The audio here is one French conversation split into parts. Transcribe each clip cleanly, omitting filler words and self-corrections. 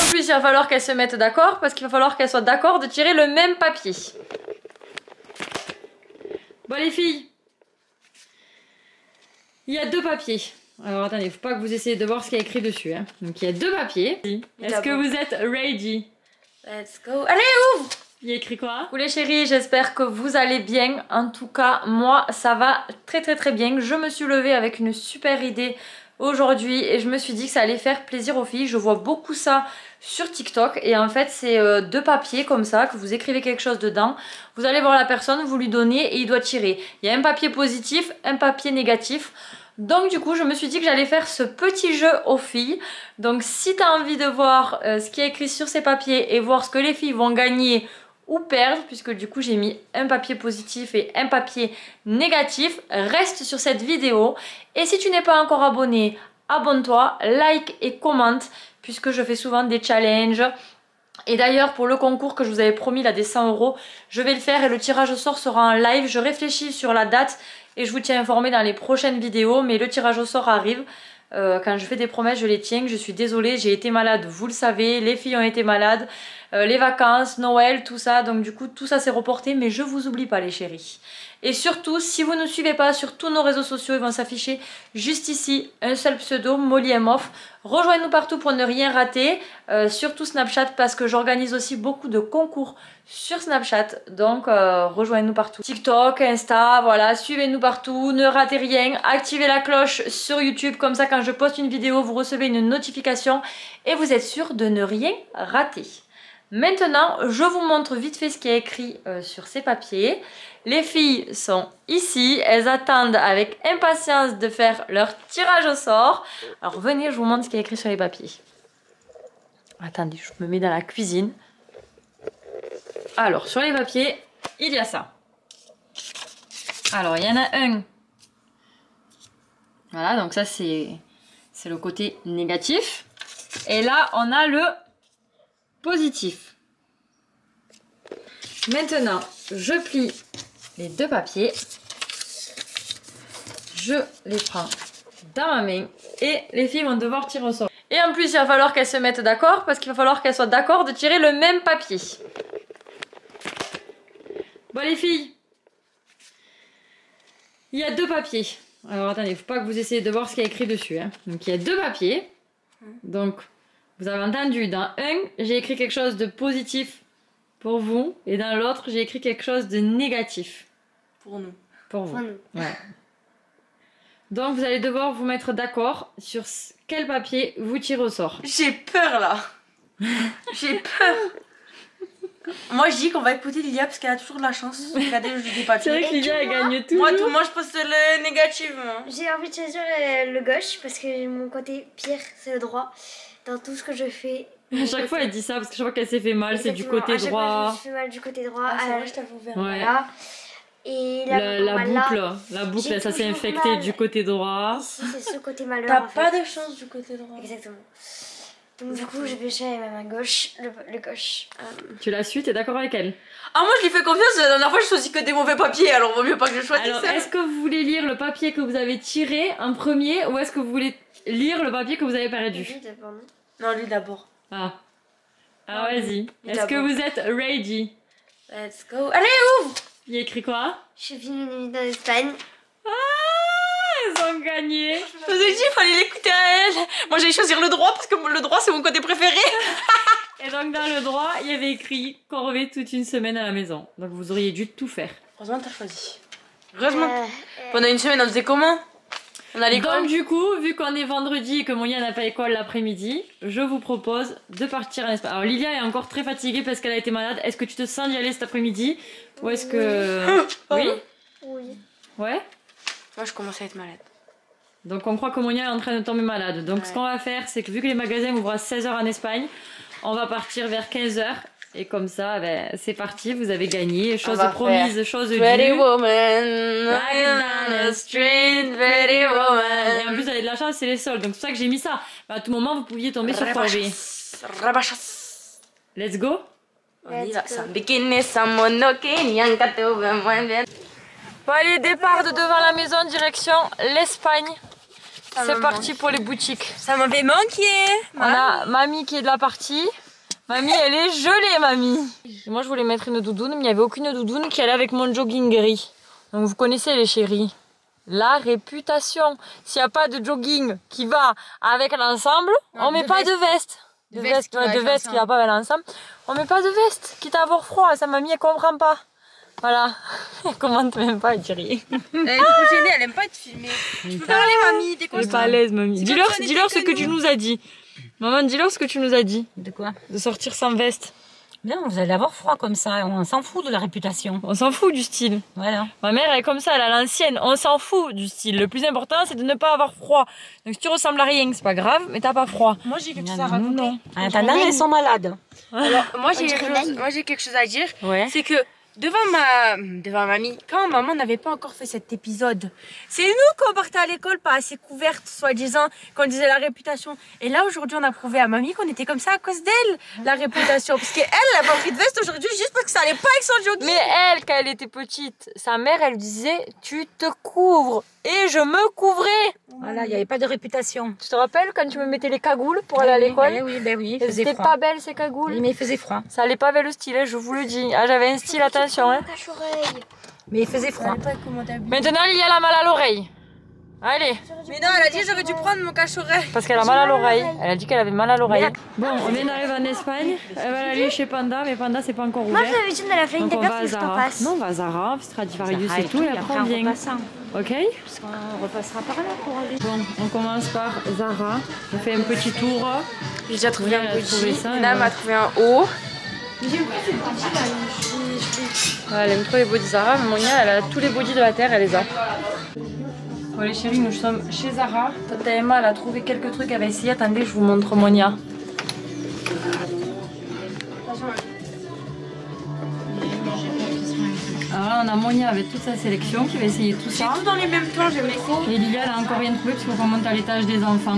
en plus, il va falloir qu'elles se mettent d'accord parce qu'il va falloir qu'elles soient d'accord de tirer le même papier. Bon les filles, il y a 2 papiers. Alors attendez, faut pas que vous essayez de voir ce qu'il y a écrit dessus. Hein. Donc il y a 2 papiers. Est-ce que vous êtes ready? Let's go. Allez, ouvre! Il y a écrit quoi? Coucou les chéris, j'espère que vous allez bien. En tout cas, moi ça va très bien. Je me suis levée avec une super idée aujourd'hui et je me suis dit que ça allait faire plaisir aux filles. Je vois beaucoup ça sur TikTok et en fait c'est 2 papiers comme ça que vous écrivez quelque chose dedans. Vous allez voir la personne, vous lui donnez et il doit tirer. Il y a un papier positif, un papier négatif. Donc du coup je me suis dit que j'allais faire ce petit jeu aux filles. Donc si tu as envie de voir ce qui est écrit sur ces papiers et voir ce que les filles vont gagner ou perdre, puisque du coup j'ai mis un papier positif et un papier négatif, reste sur cette vidéo. Et si tu n'es pas encore abonné, abonne-toi, like et commente, puisque je fais souvent des challenges. Et d'ailleurs pour le concours que je vous avais promis là des 100 €, je vais le faire et le tirage au sort sera en live. Je réfléchis sur la date et je vous tiens informé dans les prochaines vidéos, mais le tirage au sort arrive. Quand je fais des promesses, je les tiens. Je suis désolée, j'ai été malade, vous le savez, les filles ont été malades, les vacances, Noël, tout ça. Donc du coup, tout ça s'est reporté, mais je vous oublie pas les chéris. Et surtout, si vous ne nous suivez pas sur tous nos réseaux sociaux, ils vont s'afficher juste ici, un seul pseudo, Molly M Off. Rejoignez-nous partout pour ne rien rater, surtout Snapchat parce que j'organise aussi beaucoup de concours sur Snapchat, donc rejoignez-nous partout. TikTok, Insta, voilà, suivez-nous partout, ne ratez rien, activez la cloche sur YouTube, comme ça quand je poste une vidéo, vous recevez une notification et vous êtes sûr de ne rien rater. Maintenant, je vous montre vite fait ce qui est écrit sur ces papiers. Les filles sont ici, elles attendent avec impatience de faire leur tirage au sort. Alors venez, je vous montre ce qui est écrit sur les papiers. Attendez, je me mets dans la cuisine. Alors, sur les papiers, il y a ça. Alors, il y en a un. Voilà, donc ça c'est le côté négatif. Et là, on a le positif. Maintenant, je plie les 2 papiers. Je les prends dans ma main et les filles vont devoir tirer au sort. Et en plus, il va falloir qu'elles se mettent d'accord parce qu'il va falloir qu'elles soient d'accord de tirer le même papier. Bon les filles, il y a 2 papiers. Alors attendez, il faut pas que vous essayez de voir ce qu'il y a écrit dessus. Hein. Donc il y a 2 papiers. Donc vous avez entendu, dans un, j'ai écrit quelque chose de positif pour vous. Et dans l'autre, j'ai écrit quelque chose de négatif. Pour nous. Pour vous. Pour nous. Ouais. Donc vous allez devoir vous mettre d'accord sur quel papier vous tirez au sort. J'ai peur là. J'ai peur. Moi je dis qu'on va écouter Lilia parce qu'elle a toujours de la chance. Regardez le jeu des papiers. C'est vrai que Lilia elle gagne toujours. Moi je pense le négatif. J'ai envie de choisir le gauche parce que mon côté pire c'est le droit. Dans tout ce que je fais. À chaque fois elle dit ça parce que chaque fois qu'elle s'est fait mal, c'est du côté à chaque droit. fois, je me suis fait mal du côté droit. Ah, c'est vrai, je t'avoue ouvert. Ouais. Voilà. Et là, la boucle ça s'est toujours infecté mal. du côté droit. Ici c'est ce côté malheur. T'as en pas fait. de chance du côté droit. Exactement. Donc du coup je vais chercher ma main gauche, le gauche. Tu l'as su, t'es d'accord avec elle? Ah moi je lui fais confiance, la dernière fois je choisis que des mauvais papiers, alors vaut mieux pas que je choisisse. Alors est-ce que vous voulez lire le papier que vous avez tiré en premier ou est-ce que vous voulez lire le papier que vous avez perdu? Non, lui d'abord. Ah vas-y. Est-ce que vous êtes ready? Let's go. Allez, ouvre! Je Il y a écrit quoi? suis venue une nuit en Espagne. Ah, elles ont gagné. Je vous ai dit, il fallait l'écouter à elle. Moi j'allais choisir le droit parce que le droit c'est mon côté préféré. Et donc dans le droit, il y avait écrit qu'on revient toute une semaine à la maison. Donc vous auriez dû tout faire. Heureusement t'as choisi. Heureusement. Pendant une semaine on faisait comment? On a l'école. Donc du coup, vu qu'on est vendredi et que Monia n'a pas école l'après-midi, je vous propose de partir en Espagne. Alors Lilia est encore très fatiguée parce qu'elle a été malade. Est-ce que tu te sens d'y aller cet après-midi? Ou est-ce que... Oui? Oui. Ouais? Moi je commence à être malade. Donc on croit que Monia est en train de tomber malade. Donc ce qu'on va faire, c'est que vu que les magasins ouvrent à 16 h en Espagne, on va partir vers 15 h. Et comme ça, ben, c'est parti, vous avez gagné. Chose promise, chose due. Pretty woman, walking down the street, pretty woman. Et en plus, vous avez de la chance, c'est les soldes. Donc c'est pour ça que j'ai mis ça. Mais à tout moment, vous pouviez tomber sur Corvée. Rabachas. Let's go. On y va. Sans bikini, sans monoké, nyanka te moins bien. Bon allez, départ de devant la maison, direction l'Espagne. C'est parti pour les boutiques. Ça m'avait manqué. On a mamie qui est de la partie. Mamie, elle est gelée, mamie. Moi, je voulais mettre une doudoune, mais il n'y avait aucune doudoune qui allait avec mon jogging gris. Donc, vous connaissez les chéris. La réputation. S'il n'y a pas de jogging qui va avec l'ensemble, on met pas de veste. De veste qui va pas avec l'ensemble. On met pas de veste, quitte à avoir froid. Sa mamie, elle comprend pas. Voilà. Elle commente même pas, elle dit rien. Elle est trop gênée, elle aime pas être filmée. Tu peux parler, mamie, t'es Elle est pas à l'aise, mamie. Dis-leur ce que tu nous as dit. Maman, dis-leur ce que tu nous as dit. De quoi? De sortir sans veste. Bien, vous allez avoir froid comme ça, on s'en fout de la réputation. On s'en fout du style. Voilà. Ma mère, elle est comme ça, elle a l'ancienne. On s'en fout du style. Le plus important, c'est de ne pas avoir froid. Donc si tu ressembles à rien, c'est pas grave, mais t'as pas froid. Moi, j'ai quelque chose à raconter. Non. En attendant, elles sont malades. Alors, moi, j'ai quelque chose à dire. Ouais. C'est que devant mamie, quand maman n'avait pas encore fait cet épisode, c'est nous qu'on partait à l'école pas assez couvertes, soi-disant, qu'on disait la réputation. Et là, aujourd'hui, on a prouvé à mamie qu'on était comme ça à cause d'elle, la réputation. Parce qu'elle, elle a pas pris de veste aujourd'hui juste parce que ça allait pas avec son jogging. Mais elle, quand elle était petite, sa mère, elle disait, tu te couvres. Et je me couvrais. Voilà, il n'y avait pas de réputation. Tu te rappelles quand tu me mettais les cagoules pour aller à l'école? Oui, il faisait C'était froid. pas belle ces cagoules. Oui, mais il faisait froid. Ça allait pas avec le style, hein, je vous le dis. Ah, j'avais un style, attention. Hein. Mais il faisait froid. Maintenant, Lilia a mal à l'oreille. Allez. Mais non, elle a dit j'aurais dû prendre mon cache-oreille. Parce qu'elle a mal à l'oreille. Elle a dit qu'elle avait mal à l'oreille. Bon, on vient d'arriver en Espagne. Elle va aller chez Panda, mais Panda, c'est pas encore ouvert. Moi, je l'avais dit, on a fait une Donc, on va carte à que je t'en Zara. passe. Non, on va à Zara, Stradivarius Zara et tout, et après on vient. Ok? Parce qu'on repassera par là pour aller. Bon, on commence par Zara. On fait un petit tour. J'ai déjà trouvé Elle a trouvé ça, Nina m'a trouvé un haut. Elle aime trop les bodys Zara, mais Monia, elle a tous les bodys de la terre, elle les a. Bon les chéris, nous sommes chez Zara. Tata Emma, elle a trouvé quelques trucs, elle va essayer. Attendez, je vous montre Monia. Alors là, on a Monia avec toute sa sélection qui va essayer tout ça. Tout dans les mêmes tons, j'aime les Et Lilia, elle a encore rien trouvé parce qu'on monte à l'étage des enfants.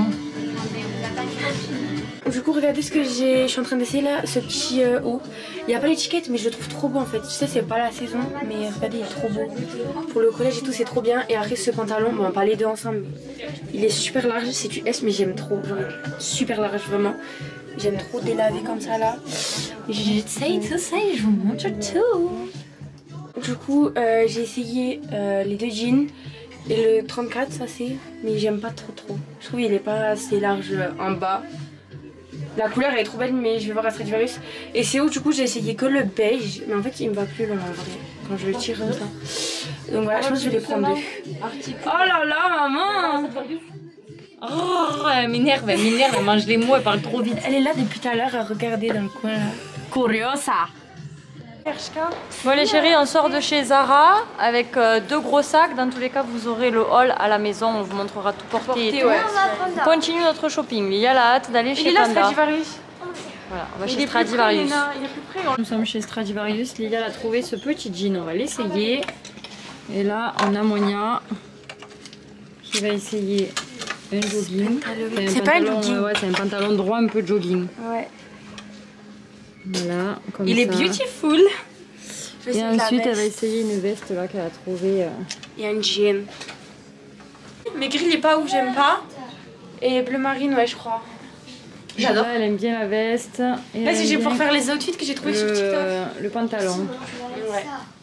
Du coup, regardez ce que je suis en train d'essayer là, ce petit haut. Il n'y a pas l'étiquette, mais je le trouve trop beau en fait. Je sais, c'est pas la saison, mais regardez, il est trop beau. Pour le collège et tout, c'est trop bien. Et après, ce pantalon, bon, pas les deux ensemble, mais il est super large. C'est du S, mais j'aime trop. Genre, super large, vraiment. J'aime trop délaver comme ça là. J'essaye tout ça et je vous montre tout. Du coup, j'ai essayé les deux jeans. Et le 34, ça c'est. Mais j'aime pas trop. Je trouve qu'il est pas assez large en bas. La couleur elle est trop belle, mais je vais voir à Stradivarius. Et c'est où du coup j'ai essayé que le beige, mais en fait il me va plus long en vrai quand je le tire comme ça. Donc voilà, je pense que je vais les prendre deux. Oh là là, maman! Oh, elle m'énerve, elle mange les mots, elle parle trop vite. Elle est là depuis tout à l'heure à regarder dans le coin là. Curiosa! Bon les chéris, on sort de chez Zara avec deux gros sacs. Dans tous les cas, vous aurez le haul à la maison. On vous montrera tout porté et tout. Ouais. On continue notre shopping. Il y a la hâte d'aller chez Il est là Panda. Stradivarius. Voilà, on va Il chez est plus près, Stradivarius. Léna, il est plus près. Nous sommes chez Stradivarius. Lilia a trouvé ce petit jean. On va l'essayer. Et là, on a Monia qui va essayer un jogging. C'est pas un jogging. Ouais, c'est un pantalon droit, un peu jogging. Ouais. Voilà, comme Il ça. est beautiful. Et ensuite, elle va essayer une veste là qu'elle a trouvée. Il y a une jean. Mais gris, il est pas où j'aime pas. Et bleu marine, ouais, je crois. J'adore. Là, elle aime bien la veste. Et Là, elle c'est aime j'ai pour bien faire les outfits que j'ai trouvé sur TikTok. le pantalon. Ouais.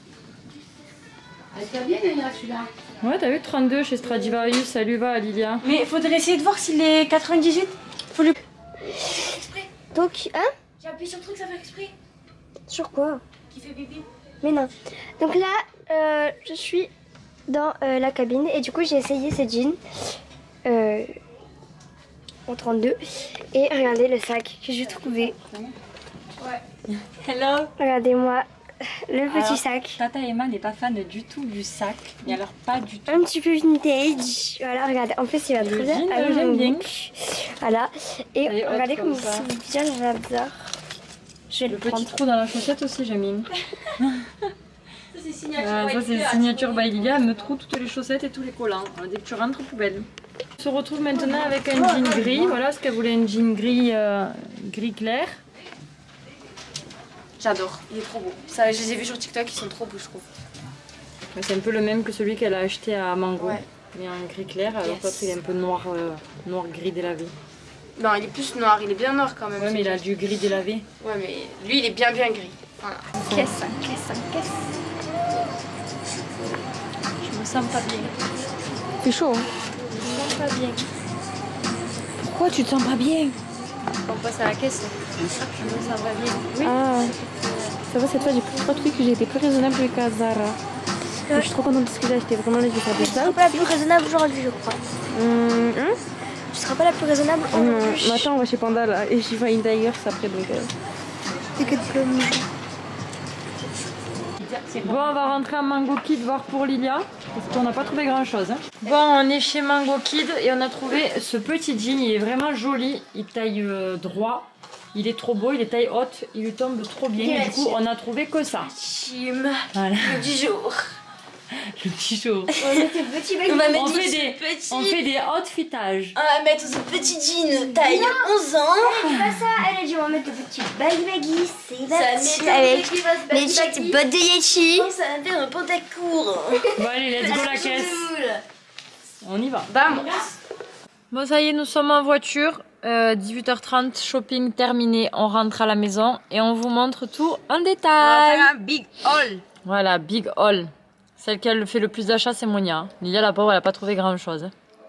Ouais, t'as vu 32 chez Stradivarius, ça lui va, Lilia. Mais il faudrait essayer de voir s'il est 98. Faut lui. Donc, hein? J'ai appuyé sur le truc, ça fait exprès. Sur quoi? Qui fait bébé. Mais non. Donc là, je suis dans la cabine et du coup, j'ai essayé ces jeans en 32. Et regardez le sac que j'ai trouvé. Ouais. Hello. Regardez-moi le petit Alors, sac. Tata Emma n'est pas fan du tout du sac, mais alors pas du tout. Un petit peu vintage. Voilà, regardez. En plus, il va Le très bien. jean, avec j'aime mon bien. look. Voilà. Et Elle est haute regardez comme comme ça. c'est bien, j'adore. Je vais Le le petit prendre. trou dans la chaussette aussi, Jamine. Ça, c'est signature. Ça, c'est signature by Lilia. Elle me trouve toutes les chaussettes et tous les collants. Alors, dès que tu rentres, poubelle. On se retrouve maintenant avec un jean gris. Voilà, ce qu'elle voulait, un jean gris, gris clair. J'adore. Il est trop beau. Ça, je les ai vus sur TikTok, ils sont trop beaux, je trouve. C'est un peu le même que celui qu'elle a acheté à Mango. Ouais. Il est en gris clair, alors que l'autre il est un peu noir, noir gris délavé. Non, il est plus noir, il est bien noir quand même. Ouais, mais il a du gris délavé. Ouais, mais lui il est bien gris. Voilà. Caisse. Je me sens pas bien. C'est chaud, hein? Je me sens pas bien. Pourquoi tu te sens pas bien? On passe à la caisse. Je me sens pas bien. Oui. Ah, ça va, cette fois j'ai pris 3 trucs, j'ai été plus raisonnable qu'à Zara. Je suis trop contente de ce que j'ai acheté, vraiment là j'ai fait des Tu seras pas la plus raisonnable aujourd'hui, je crois. Tu seras pas la plus raisonnable aujourd'hui. Attends, on va chez Panda là, et j'y vais une Tigers après donc. C'est que de comme. Bon, on va rentrer à Mango Kid voir pour Lilia, parce qu'on n'a pas trouvé grand chose. Hein. Bon, on est chez Mango Kid et on a trouvé ce petit jean, il est vraiment joli, il taille droit, il est trop beau, il est taille haute, il lui tombe trop bien et du coup on a trouvé que ça. Chim. Voilà. Le du jour. Le petit jour. On met tes petits bagues. On fait des outfitages. On va mettre ce petit jean taille 11 ans. Elle dit pas ça, elle a dit on va mettre de petits baggy, c'est parti avec les petites bottes de Yeti. Ça va faire un pantacourt. Bon allez, let's go la caisse. On y va. Bam. Bon ça y est, nous sommes en voiture. 18h30, shopping terminé. On rentre à la maison et on vous montre tout en détail. On va faire un big haul. Voilà, big haul. Celle qui a fait le plus d'achats, c'est Monia. Lilia, la pauvre, elle a pas trouvé grand chose.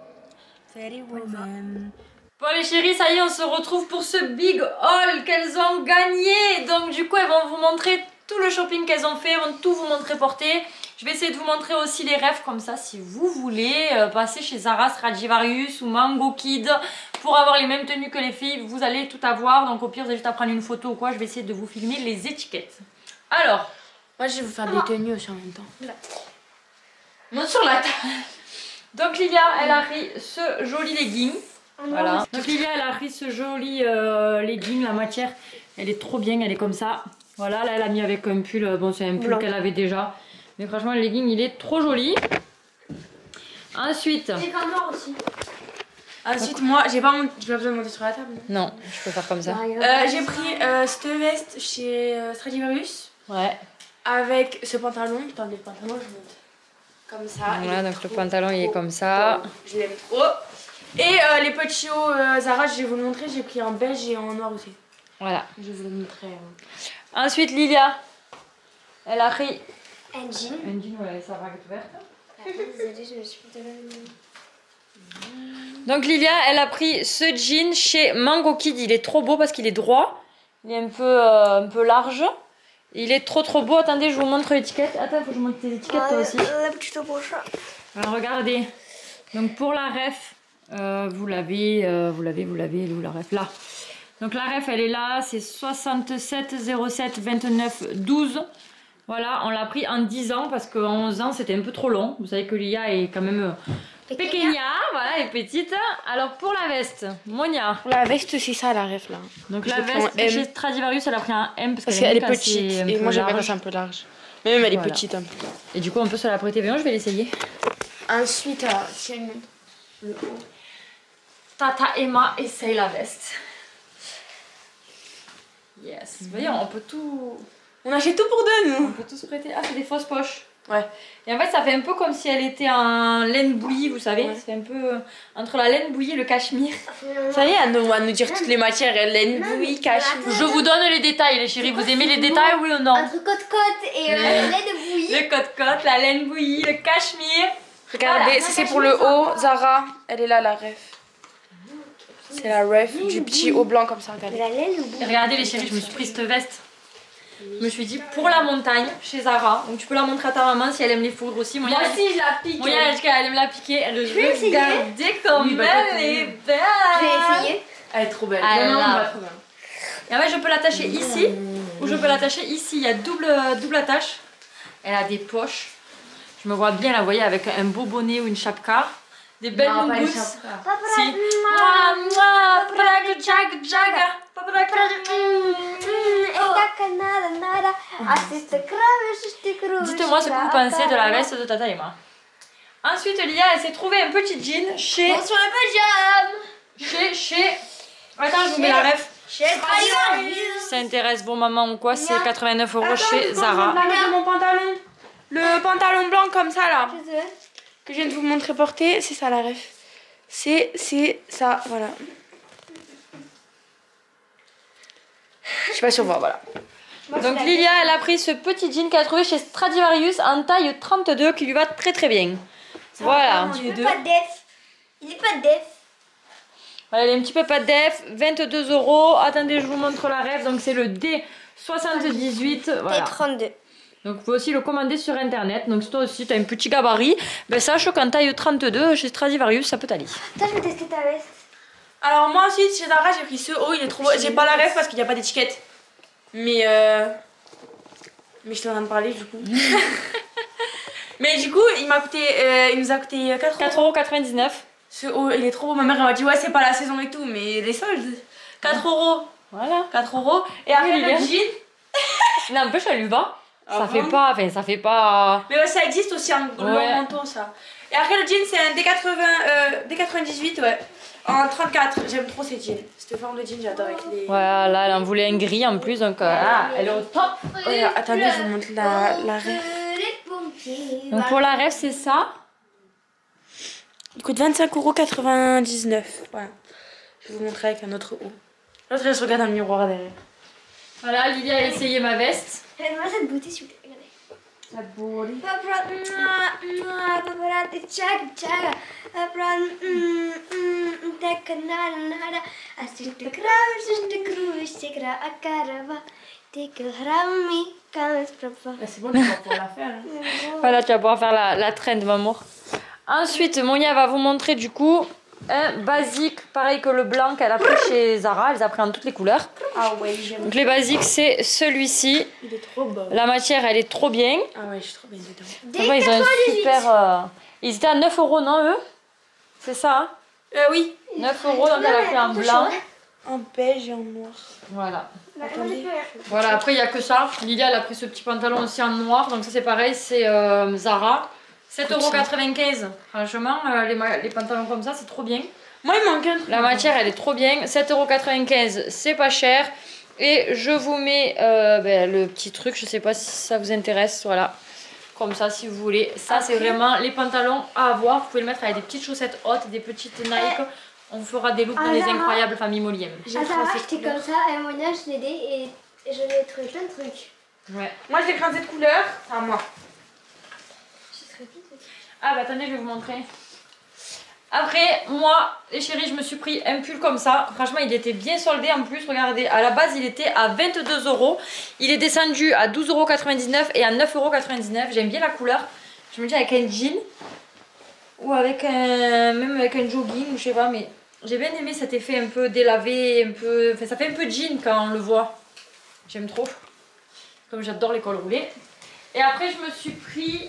Bon les chéris, ça y est, on se retrouve pour ce big haul qu'elles ont gagné. Donc du coup, elles vont vous montrer tout le shopping qu'elles ont fait, elles vont tout vous montrer porter. Je vais essayer de vous montrer aussi les rêves comme ça, si vous voulez passer chez Zara, Stradivarius ou Mango Kid pour avoir les mêmes tenues que les filles, vous allez tout avoir. Donc au pire, vous avez juste à prendre une photo ou quoi, je vais essayer de vous filmer les étiquettes. Alors, moi je vais vous faire des tenues aussi en même temps. monte sur la table. Donc Lilia, elle a pris ce joli legging. Voilà. Donc Lilia, elle a pris ce joli legging, la matière, elle est trop bien, elle est comme ça. Voilà, là elle a mis avec un pull, bon c'est un pull qu'elle avait déjà. Mais franchement le legging il est trop joli. Ensuite... J'ai qu'un noir aussi. Ensuite moi, j'ai pas besoin de monter sur la table. Non, je peux faire comme ça. J'ai pris cette veste chez Stradivarius. Ouais. Avec ce pantalon. Attendez, le pantalon je monte. Comme ça. Voilà, donc le pantalon il est comme ça. Je l'aime trop. Et les petits hauts Zara, je vais vous le montrer, j'ai pris en beige et en noir aussi. Voilà. Je vais vous le montrer. Ensuite Lilia, elle a pris Un jean. un jean, ouais, sa vague ouverte. Désolée, je me suis fait Donc Lilia, elle a pris ce jean chez Mango Kid, il est trop beau parce qu'il est droit. Il est un peu large. Il est trop beau. Attendez, je vous montre l'étiquette. Attends, faut que je montre tes étiquettes toi aussi. La petite broche. Alors regardez. Donc pour la ref, vous l'avez, elle est où la ref? Là. Donc la ref, elle est là, c'est 67 07 29 12. Voilà, on l'a pris en 10 ans parce qu'en 11 ans, c'était un peu trop long. Vous savez que Lilia est quand même pequeña, voilà, elle est petite. Alors pour la veste, Monia. La veste, c'est ça la ref là. Donc la veste chez Stradivarius, elle a pris un M parce qu'elle est quand petite. c'est Et moi j'aime bien quand c'est un peu large. Mais même elle est Voilà. petite un peu. Et du coup, on peut se la prêter. Voyons, je vais l'essayer. Ensuite, tiens, le haut. Tata Emma essaye la veste. Yes. Voyons, on peut tout... On achète tout pour deux nous. On peut tout se prêter. Ah, c'est des fausses poches. Ouais. Et en fait, ça fait un peu comme si elle était en laine bouillie, vous savez. Ouais. C'est un peu entre la laine bouillie et le cachemire. Ça y est, on va nous dire toutes les matières. Laine, bouillie, cachemire. Je vous donne les détails, les chéris. Vous aimez les détails, oui ou non? Entre côte-côte et lait de bouillie. Le côte-côte, la laine bouillie, le cachemire. Regardez, Voilà. ça c'est pour le haut. Zara, elle est là la ref. C'est la ref du petit haut blanc comme ça, regardez. La laine ou Et regardez les chéris, je me suis pris cette veste. Je me suis dit pour la montagne chez Zara. Donc tu peux la montrer à ta maman si elle aime les foudres aussi. Moi aussi je la pique. Monia, elle dit qu'elle aime la piquer. Elle veut essayer. regarder comme Oui, bah, elle est belle. Je vais essayer. Elle est trop belle. Elle Non, est là. va trop bien. Et en fait, je peux l'attacher ici ou je peux l'attacher ici. Il y a double attache. Elle a des poches. Je me vois bien la voyez avec un beau bonnet ou une chapka. Des belles Non, pas une mousses. chapka. Si. Mouah, mouah, prague, jag, jaga. Dites-moi ce que vous pensez de la veste de Tata Emma. Ensuite, Lia, elle s'est trouvée un petit jean chez... Sur le pyjama. Chez... Attends, je vous mets la ref. Chez Stradivarius. Ça intéresse vos mamans ou quoi, c'est 89 € chez Zara. Regarde mon pantalon. Le pantalon blanc comme ça là. que je viens de vous montrer porter, c'est ça la ref. C'est ça, voilà. Je sais pas si on voit, voilà. Donc Lilia, elle a pris ce petit jean qu'elle a trouvé chez Stradivarius en taille 32 qui lui va très très bien. Voilà. Il est pas def. Il est pas def. Voilà, il est un petit peu pas def, 22 €. Attendez, je vous montre la ref. Donc c'est le D78. Voilà. D32. Donc vous pouvez aussi le commander sur internet. Donc si toi aussi tu as un petit gabarit, ben sache qu'en taille 32 chez Stradivarius ça peut t'aller. Attends, je vais tester ta veste. Alors moi ensuite chez Zara j'ai pris ce haut, il est trop beau. J'ai pas la ref parce qu'il n'y a pas d'étiquette. Mais je suis en train de parler du coup. Mais du coup il nous a coûté 4,99 €. Ce haut il est trop beau. Ma mère elle m'a dit ouais c'est pas la saison et tout mais les soldes. 4 €. Voilà. 4 €. Et après le jean. N'empêche, elle lui va. Ah Ça bon fait pas, enfin ça fait pas. Mais ouais, ça existe aussi en long Ouais. manteau ça. Et après le jean c'est un D98 ouais. En 34, j'aime trop ces jeans. Cette forme de jean j'adore avec les... Voilà, là elle en voulait un gris en plus donc elle est au top. Ouais, attendez je vous montre la ref. Donc pour la ref c'est ça. Il coûte 25,99 €. Voilà. Je vais vous montrer avec un autre haut. L'autre elle se regarde dans le miroir derrière. Voilà, Lilia a essayé ma veste. Moi cette beauté s'il vous plaît, regardez. La body. C'est bon, tu vas pouvoir la faire. Hein. Voilà, tu vas pouvoir faire la trend, maman. Ensuite, Monia va vous montrer du coup un basique, pareil que le blanc qu'elle a pris chez Zara. Elle les a pris en toutes les couleurs. Ah ouais, j'aime. Donc les basiques, c'est celui-ci. Il est trop beau. La matière, elle est trop bien. Ah ouais, je suis trop bien dedans. Franchement, ils ont un super... Ils étaient à 9 €, non, eux? C'est ça, hein? Oui. 9 €, donc elle a pris en blanc. En beige et en noir. Voilà. Attendez. Voilà, après, il n'y a que ça. Lilia, elle a pris ce petit pantalon aussi en noir. Donc ça, c'est pareil, c'est Zara. 7,95 €. Franchement, les pantalons comme ça, c'est trop bien. Moi, il manque un truc. La matière, elle est trop bien. 7,95 €, c'est pas cher. Et je vous mets le petit truc, je sais pas si ça vous intéresse. Voilà. Comme ça, si vous voulez. Ça, c'est vraiment les pantalons à avoir. Vous pouvez le mettre avec des petites chaussettes hautes, des petites Nike. On fera des looks dans les incroyables familles Molième. J'ai acheté comme ça, et Monia, je l'ai aidé et je lui ai trouvé plein de trucs. Ouais. Moi, je l'ai pris en cette couleur. C'est à moi. Ah bah attendez, je vais vous montrer. Après, moi, les chéris, je me suis pris un pull comme ça. Franchement, il était bien soldé en plus. Regardez, à la base, il était à 22 €. Il est descendu à 12,99 € et à 9,99 €. J'aime bien la couleur. Je me dis avec un jean ou avec même avec un jogging, je sais pas, mais j'ai bien aimé cet effet un peu délavé, un peu... Enfin, ça fait un peu jean quand on le voit. J'aime trop. Comme j'adore les cols roulés. Et après, je me suis pris...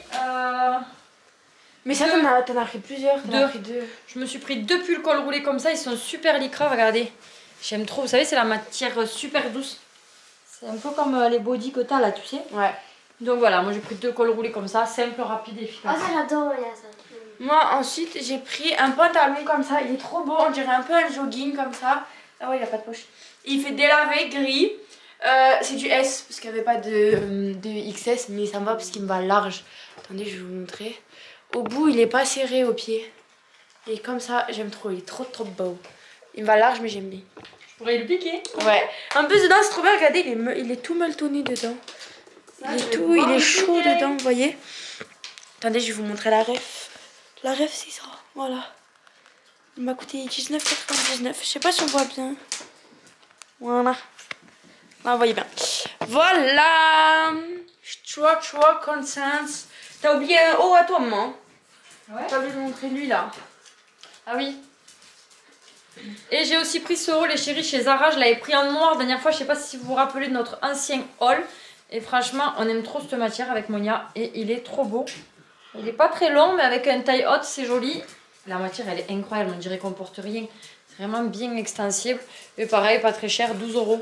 Mais ça, t'en as pris plusieurs. Deux. Je me suis pris 2 pulls col roulé comme ça. Ils sont super lycra, regardez. J'aime trop. Vous savez, c'est la matière super douce. C'est un peu comme les body que t'as là, tu sais. Ouais. Donc voilà, moi j'ai pris 2 cols roulés comme ça. Simple, rapide et efficace. Oh, ça j'adore, Monia, ça. Moi, ensuite, j'ai pris un pantalon comme ça. Il est trop beau. On dirait un peu un jogging comme ça. Ah ouais, il a pas de poche. Il fait délavé, gris. C'est du S parce qu'il n'y avait pas de XS, mais ça me va parce qu'il me va large. Attendez, je vais vous montrer. Au bout, il est pas serré au pied. Et comme ça, j'aime trop. Il est trop beau. Il me va large, mais j'aime bien. Je pourrais le piquer. Ouais. En plus, dedans, c'est trop bien. Regardez, il est tout molletonné dedans. Il est chaud dedans, vous voyez. Attendez, je vais vous montrer la ref. La ref, c'est ça. Voilà. Il m'a coûté 19,99 €. Je sais pas si on voit bien. Voilà. Là, vous voyez bien. Voilà. Structural Conscience. T'as oublié un haut à toi, maman. Ouais. T'as oublié de montrer lui, là. Ah oui. Et j'ai aussi pris ce haut, les chéris, chez Zara. Je l'avais pris en noir la dernière fois. Je sais pas si vous vous rappelez de notre ancien haul. Et franchement, on aime trop cette matière avec Monia. Et il est trop beau. Il est pas très long, mais avec une taille haute, c'est joli. La matière, elle est incroyable. On dirait qu'on porte rien. C'est vraiment bien extensible. Et pareil, pas très cher, 12 €.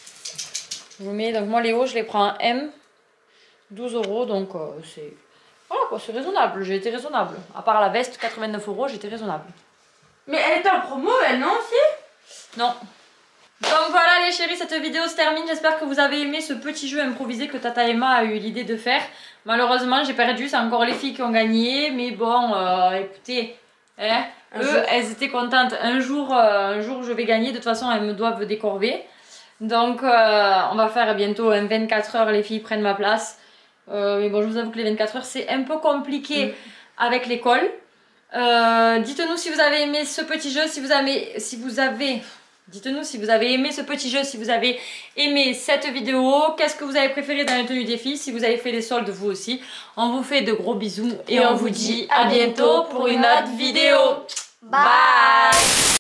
Je vous mets, donc moi, les hauts, je les prends en M. 12 €, donc c'est... Voilà quoi, c'est raisonnable. J'ai été raisonnable. À part la veste, 89 €, j'étais raisonnable. Mais elle est en promo, elle, non, aussi? Non. Donc voilà les chéris, cette vidéo se termine. J'espère que vous avez aimé ce petit jeu improvisé que Tata Emma a eu l'idée de faire. Malheureusement j'ai perdu, c'est encore les filles qui ont gagné. Mais bon, écoutez, hein, elles étaient contentes. Un jour je vais gagner, de toute façon elles me doivent des corvées. Donc on va faire bientôt 24 heures, les filles prennent ma place. Mais bon, je vous avoue que les 24 heures c'est un peu compliqué avec l'école. Dites-nous si vous avez aimé ce petit jeu, dites-nous si vous avez aimé ce petit jeu, si vous avez aimé cette vidéo, qu'est-ce que vous avez préféré dans les tenues des filles, si vous avez fait les soldes vous aussi. On vous fait de gros bisous et on vous dit à bientôt pour une autre vidéo. Bye.